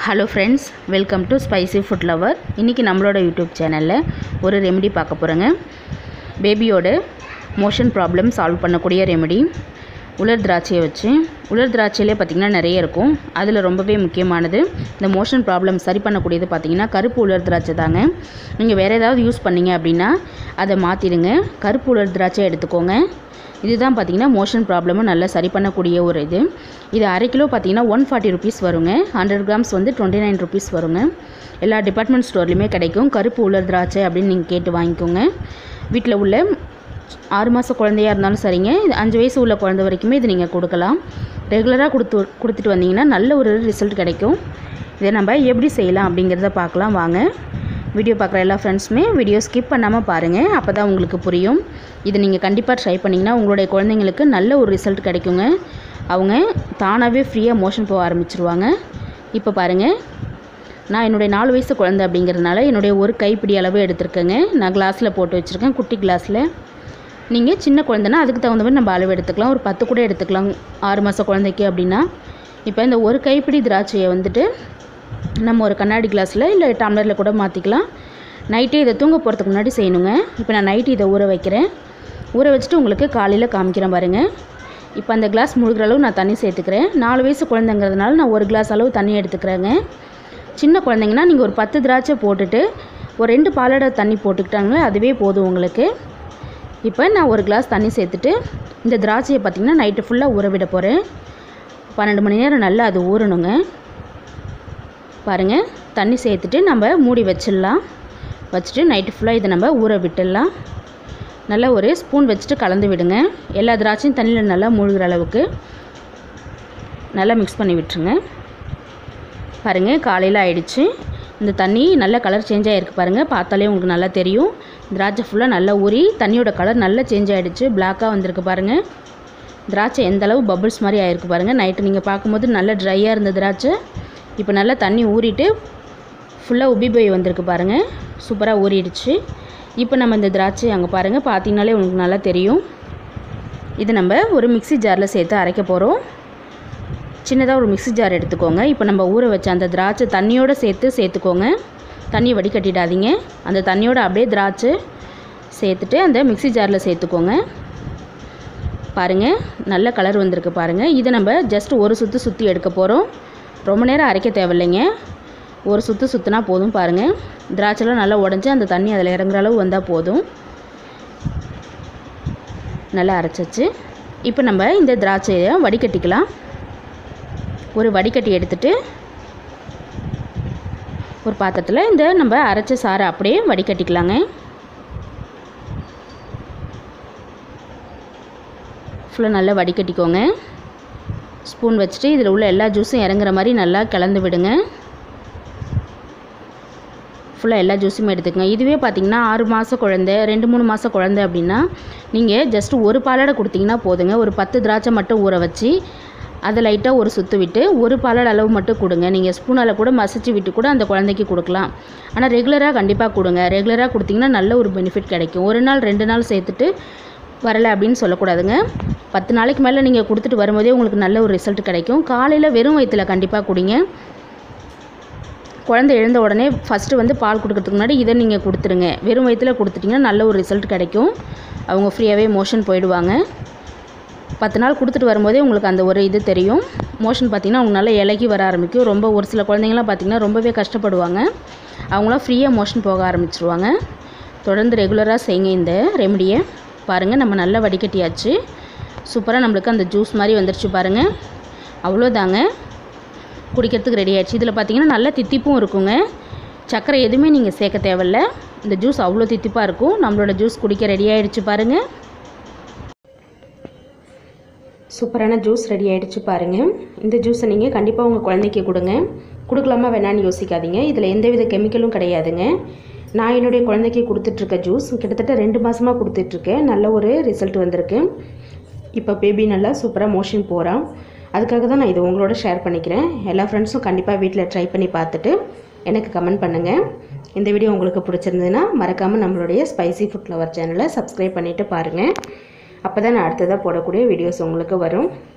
Hello friends, welcome to spicy food lover. இன்றைக்கி நம்மளோட YouTube சேனலில் ஒரு ரெமெடி பார்க்க போகிறோங்க. பேபியோட மோஷன் ப்ராப்ளம் சால்வ் பண்ணக்கூடிய ரெமெடி உலர் திராட்சையை வச்சு. உலர் திராட்சையிலே பார்த்திங்கன்னா நிறைய இருக்கும். அதில் ரொம்பவே முக்கியமானது இந்த மோஷன் ப்ராப்ளம் சரி பண்ணக்கூடியது பார்த்திங்கன்னா கருப்பு உலர் திராட்சை தாங்க. நீங்கள் வேறு ஏதாவது யூஸ் பண்ணிங்க அப்படின்னா அதை மாற்றிடுங்க. கருப்பு உலர் திராட்சை எடுத்துக்கோங்க. இதுதான் பார்த்திங்கன்னா மோஷன் ப்ராப்ளமும் நல்லா சரி பண்ணக்கூடிய ஒரு இது அரை கிலோ பார்த்திங்கன்னா 140 ருபீஸ் வருங்க. 100 கிராம்ஸ் வந்து 29 ருபீஸ் வருங்க. எல்லா டிபார்ட்மெண்ட் ஸ்டோர்லையுமே கிடைக்கும். கருப்பு உலர் திராட்சை அப்படின்னு நீங்கள் கேட்டு வாங்கிக்கோங்க. வீட்டில் உள்ள 6 மாத குழந்தையாக இருந்தாலும் சரிங்க, 5 வயசு உள்ள குழந்தை வரைக்குமே இது நீங்கள் கொடுக்கலாம். ரெகுலராக கொடுத்துட்டு வந்தீங்கன்னா நல்ல ஒரு ரிசல்ட் கிடைக்கும். இதை நம்ம எப்படி செய்யலாம் அப்படிங்கிறத பார்க்கலாம் வாங்க. வீடியோ பார்க்குற எல்லா ஃப்ரெண்ட்ஸுமே வீடியோ ஸ்கிப் பண்ணாமல் பாருங்கள், அப்போ தான் உங்களுக்கு புரியும். இதை நீங்கள் கண்டிப்பாக ட்ரை பண்ணிங்கன்னா உங்களுடைய குழந்தைங்களுக்கு நல்ல ஒரு ரிசல்ட் கிடைக்குங்க. அவங்க தானாகவே ஃப்ரீயாக மோஷன் போக ஆரம்பிச்சிருவாங்க. இப்போ பாருங்கள், நான் என்னுடைய 4 வயசு குழந்தை அப்படிங்கிறதுனால என்னுடைய ஒரு கைப்பிடி அளவு எடுத்துருக்கேங்க. நான் கிளாஸில் போட்டு வச்சுருக்கேன், குட்டி கிளாஸில். நீங்கள் சின்ன குழந்தைன்னா அதுக்கு தகுந்த மாதிரி நம்ம அளவு எடுத்துக்கலாம். ஒரு 10 கூட எடுத்துக்கலாம் 6 மாத குழந்தைக்கு அப்படின்னா. இப்போ இந்த ஒரு கைப்பிடி திராட்சையை வந்துட்டு நம்ம ஒரு கண்ணாடி கிளாஸில் இல்லை டம்ளரில் கூட மாற்றிக்கலாம். நைட்டே இதை தூங்க போகிறதுக்கு முன்னாடி செய்யணுங்க. இப்போ நான் நைட்டு இதை ஊற வைக்கிறேன். ஊற வச்சுட்டு உங்களுக்கு காலையில் காமிக்கிறேன் பாருங்கள். இப்போ அந்த கிளாஸ் முழுகிற அளவு நான் தண்ணி சேர்த்துக்கிறேன். 4 வயசு குழந்தைங்கிறதுனால நான் 1 கிளாஸ் அளவு தண்ணி எடுத்துக்கிறேங்க. சின்ன குழந்தைங்கன்னா நீங்கள் ஒரு 10 திராட்சை போட்டுட்டு ஒரு 2 பாலாடை தண்ணி போட்டுக்கிட்டாங்களே அதுவே போதும் உங்களுக்கு. இப்போ நான் 1 கிளாஸ் தண்ணி சேர்த்துட்டு இந்த திராட்சையை பார்த்திங்கன்னா நைட்டு ஃபுல்லாக ஊற விட போகிறேன். 12 மணி நேரம் நல்லா அது ஊறணுங்க. பாருங்கள், தண்ணி சேர்த்துட்டு நம்ம மூடி வச்சிடலாம். வச்சுட்டு நைட்டு ஃபுல்லாக இதை நம்ம ஊற விட்டுடலாம். நல்லா ஒரு ஸ்பூன் வச்சுட்டு கலந்து விடுங்க. எல்லா திராட்சையும் தண்ணியில் நல்லா மூழ்கிற அளவுக்கு நல்லா மிக்ஸ் பண்ணி விட்டுருங்க. பாருங்கள், காலையில் ஆயிடுச்சு. இந்த தண்ணி நல்ல கலர் சேஞ்ச் ஆகிருக்கு பாருங்கள். பார்த்தாலே உங்களுக்கு நல்லா தெரியும். திராட்சை ஃபுல்லாக நல்லா ஊறி தண்ணியோட கலர் நல்லா சேஞ்ச் ஆகிடுச்சு. பிளாக்காக வந்திருக்கு பாருங்கள். திராட்சை எந்த அளவு பபிள்ஸ் மாதிரி ஆகிருக்கு பாருங்கள். நைட்டு நீங்கள் பார்க்கும்போது நல்லா ட்ரையாக இருந்த திராட்சை இப்போ நல்லா தண்ணி ஊறிட்டு ஃபுல்லாக உப்பி போய் வந்திருக்கு பாருங்கள். சூப்பராக ஊறிடுச்சு. இப்போ நம்ம இந்த திராட்சை அங்கே பாருங்கள், பார்த்தீங்கனாலே உங்களுக்கு நல்லா தெரியும். இது நம்ம ஒரு மிக்ஸி ஜாரில் சேர்த்து அரைக்க போகிறோம். சின்னதாக ஒரு மிக்ஸி ஜார் எடுத்துக்கோங்க. இப்போ நம்ம ஊற வச்ச அந்த திராட்சை தண்ணியோடு சேர்த்துக்கோங்க. தண்ணி வடிகட்டிடாதீங்க. அந்த தண்ணியோடு அப்படியே திராட்சை சேர்த்துட்டு அந்த மிக்ஸி ஜாரில் சேர்த்துக்கோங்க. பாருங்கள், நல்ல கலர் வந்திருக்கு பாருங்கள். இதை நம்ம ஜஸ்ட் ஒரு சுற்றி எடுக்க போகிறோம். ரொம்ப நேரம் அரைக்க தேவையில்லைங்க. ஒரு சுற்றினா போதும். பாருங்கள், திராட்சைலாம் நல்லா உடஞ்சி அந்த தண்ணி அதில் இறங்குற அளவு வந்தால் போதும். நல்லா அரைச்சிச்சு. இப்போ நம்ம இந்த திராட்சையை வடிகட்டிக்கலாம். ஒரு வடிகட்டி எடுத்துகிட்டு ஒரு பாத்திரத்தில் இந்த நம்ம அரைச்ச சாறை அப்படியே வடிகட்டிக்கலாங்க. ஃபுல்லாக நல்லா வடிகட்டிக்கோங்க. ஸ்பூன் வச்சுட்டு இதில் உள்ள எல்லா ஜூஸும் இறங்குற மாதிரி நல்லா கலந்து விடுங்க. ஃபுல்லாக எல்லா ஜூஸுமே எடுத்துக்கங்க. இதுவே பார்த்திங்கன்னா 6 மாத குழந்தை 2-3 மாத குழந்தை அப்படின்னா நீங்கள் ஜஸ்ட்டு ஒரு பாலாடை கொடுத்தீங்கன்னா போதுங்க. ஒரு 10 திராட்சை மட்டும் ஊற வச்சு அதை லைட்டாக ஒரு சுற்று விட்டு ஒரு பாலாடை அளவு மட்டும் கொடுங்க. நீங்கள் ஸ்பூனால் கூட மசிச்சு விட்டு கூட அந்த குழந்தைக்கு கொடுக்கலாம். ஆனால் ரெகுலராக கண்டிப்பாக கொடுங்க. ரெகுலராக கொடுத்திங்கன்னா நல்ல ஒரு பெனிஃபிட் கிடைக்கும். 1 நாள் 2 நாள் சேர்த்துட்டு வரலை அப்படின்னு சொல்லக்கூடாதுங்க. 10 நாளைக்கு மேலே நீங்கள் கொடுத்துட்டு வரும்போதே உங்களுக்கு நல்ல ஒரு ரிசல்ட் கிடைக்கும். காலையில் வெறும் வயிற்றில் கண்டிப்பாக குடிங்க. குழந்தை எழுந்த உடனே ஃபஸ்ட்டு வந்து பால் கொடுக்கறதுக்கு முன்னாடி இதை நீங்கள் கொடுத்துருங்க. வெறும் வயிற்றில் கொடுத்துட்டிங்கன்னா நல்ல ஒரு ரிசல்ட் கிடைக்கும். அவங்க ஃப்ரீயாகவே மோஷன் போயிடுவாங்க. 10 நாள் கொடுத்துட்டு வரும்போதே உங்களுக்கு அந்த ஒரு இது தெரியும். மோஷன் பார்த்திங்கன்னா அவங்க நல்லா இலகி வர ஆரம்பிக்கும். ரொம்ப ஒரு சில குழந்தைங்களாம் பார்த்திங்கன்னா ரொம்பவே கஷ்டப்படுவாங்க. அவங்களாம் ஃப்ரீயாக மோஷன் போக ஆரம்பிச்சிருவாங்க. தொடர்ந்து ரெகுலராக செய்யுங்க இந்த ரெமடியை. பாருங்கள், நம்ம நல்லா வடிகட்டியாச்சு. சூப்பராக நம்மளுக்கு அந்த ஜூஸ் மாதிரி வந்துருச்சு பாருங்கள். அவ்வளோதாங்க, குடிக்கிறதுக்கு ரெடி ஆகிடுச்சு. இதில் பார்த்திங்கன்னா நல்ல தித்திப்பும் இருக்குங்க. சர்க்கரை எதுவுமே நீங்கள் சேர்க்க தேவையில்ல. இந்த ஜூஸ் அவ்வளோ தித்திப்பாக இருக்கும். நம்மளோட ஜூஸ் குடிக்க ரெடி ஆகிடுச்சு பாருங்கள். சூப்பரான ஜூஸ் ரெடி ஆகிடுச்சு பாருங்கள். இந்த ஜூஸை நீங்கள் கண்டிப்பாக உங்கள் குழந்தைக்கு கொடுங்க. கொடுக்கலாமா வேணான்னு யோசிக்காதீங்க. இதில் எந்தவித கெமிக்கலும் கிடையாதுங்க. நான் என்னுடைய குழந்தைக்கு கொடுத்துட்ருக்க ஜூஸ் கிட்டத்தட்ட 2 மாதமாக கொடுத்துட்ருக்கேன். நல்ல ஒரு ரிசல்ட் வந்திருக்கு. இப்போ பேபி நல்லா சூப்பராக மோஷன் போகிறான். அதுக்காக தான் நான் இதை உங்களோட ஷேர் பண்ணிக்கிறேன். எல்லா ஃப்ரெண்ட்ஸும் கண்டிப்பாக வீட்டில் ட்ரை பண்ணி பார்த்துட்டு எனக்கு கமெண்ட் பண்ணுங்கள். இந்த வீடியோ உங்களுக்கு பிடிச்சிருந்ததுன்னா மறக்காமல் நம்மளுடைய ஸ்பைசி ஃபுட் லவர் சேனலை சப்ஸ்கிரைப் பண்ணிவிட்டு பாருங்கள். அப்போ தான் நான் அடுத்ததாக போடக்கூடிய வீடியோஸ் உங்களுக்கு வரும்.